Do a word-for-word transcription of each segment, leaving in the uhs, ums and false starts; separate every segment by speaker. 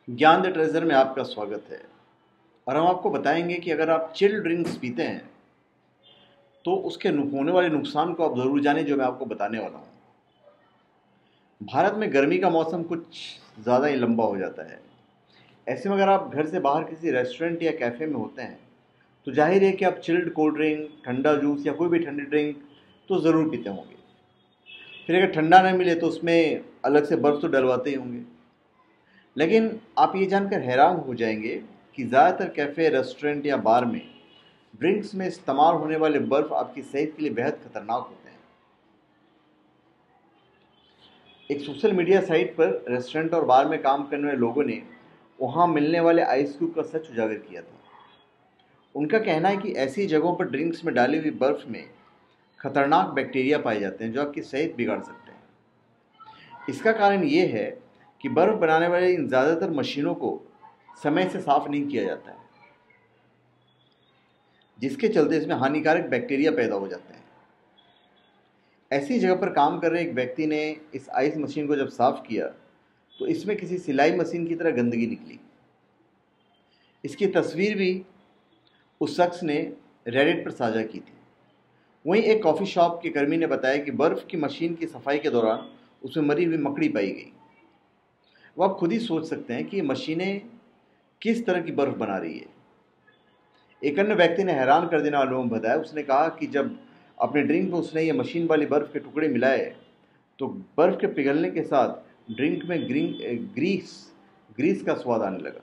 Speaker 1: ज्ञान the treasure में आपका स्वागत है। और हम आपको बताएंगे कि अगर आप चिल्ड ड्रिंक्स पीते हैं तो उसके नु- होने वाले नुकसान को आप ज़रूर जानें, जो मैं आपको बताने वाला हूँ। भारत में गर्मी का मौसम कुछ ज़्यादा ही लंबा हो जाता है। ऐसे में अगर आप घर से बाहर किसी रेस्टोरेंट या कैफ़े में होते हैं तो जाहिर है कि आप चिल्ड कोल्ड ड्रिंक, ठंडा जूस या कोई भी ठंडी ड्रिंक तो ज़रूर पीते होंगे। फिर अगर ठंडा न मिले तो उसमें अलग से बर्फ़ तो डलवाते ही होंगे। लेकिन आप ये जानकर हैरान हो जाएंगे कि ज़्यादातर कैफ़े, रेस्टोरेंट या बार में ड्रिंक्स में इस्तेमाल होने वाले बर्फ़ आपकी सेहत के लिए बेहद खतरनाक होते हैं। एक सोशल मीडिया साइट पर रेस्टोरेंट और बार में काम करने वाले लोगों ने वहाँ मिलने वाले आइस क्यूब का सच उजागर किया था। उनका कहना है कि ऐसी जगहों पर ड्रिंक्स में डाली हुई बर्फ़ में खतरनाक बैक्टीरिया पाए जाते हैं जो आपकी सेहत बिगाड़ सकते हैं। इसका कारण ये है कि बर्फ़ बनाने वाले इन ज़्यादातर मशीनों को समय से साफ़ नहीं किया जाता है, जिसके चलते इसमें हानिकारक बैक्टीरिया पैदा हो जाते हैं। ऐसी जगह पर काम कर रहे एक व्यक्ति ने इस आइस मशीन को जब साफ़ किया तो इसमें किसी सिलाई मशीन की तरह गंदगी निकली। इसकी तस्वीर भी उस शख्स ने रेडिट पर साझा की थी। वहीं एक कॉफ़ी शॉप के कर्मी ने बताया कि बर्फ़ की मशीन की सफाई के दौरान उसमें मरी हुई मकड़ी पाई गई। वो आप खुद ही सोच सकते हैं कि ये मशीनें किस तरह की बर्फ़ बना रही है। एक अन्य व्यक्ति ने हैरान कर देने वाला अनुभव बताया। उसने कहा कि जब अपने ड्रिंक में उसने ये मशीन वाली बर्फ़ के टुकड़े मिलाए तो बर्फ़ के पिघलने के साथ ड्रिंक में ग्रीन ग्रीस ग्रीस का स्वाद आने लगा।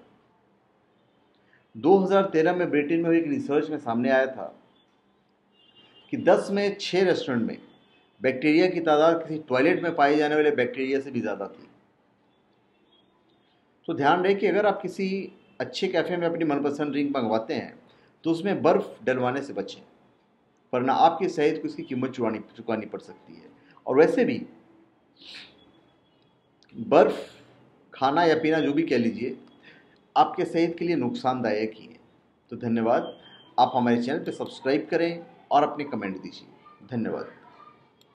Speaker 1: दो हज़ार तेरह में ब्रिटेन में हुई एक रिसर्च में सामने आया था कि दस में छः रेस्टोरेंट में बैक्टीरिया की तादाद किसी टॉयलेट में पाए जाने वाले बैक्टीरिया से भी ज़्यादा थी। तो ध्यान रहे कि अगर आप किसी अच्छे कैफ़े में अपनी मनपसंद ड्रिंक मंगवाते हैं तो उसमें बर्फ़ डलवाने से बचें, वरना आपकी सेहत को इसकी कीमत चुकानी चुकानी पड़ सकती है। और वैसे भी बर्फ़ खाना या पीना, जो भी कह लीजिए, आपके सेहत के लिए नुकसानदायक ही है। तो धन्यवाद। आप हमारे चैनल पर सब्सक्राइब करें और अपने कमेंट दीजिए। धन्यवाद।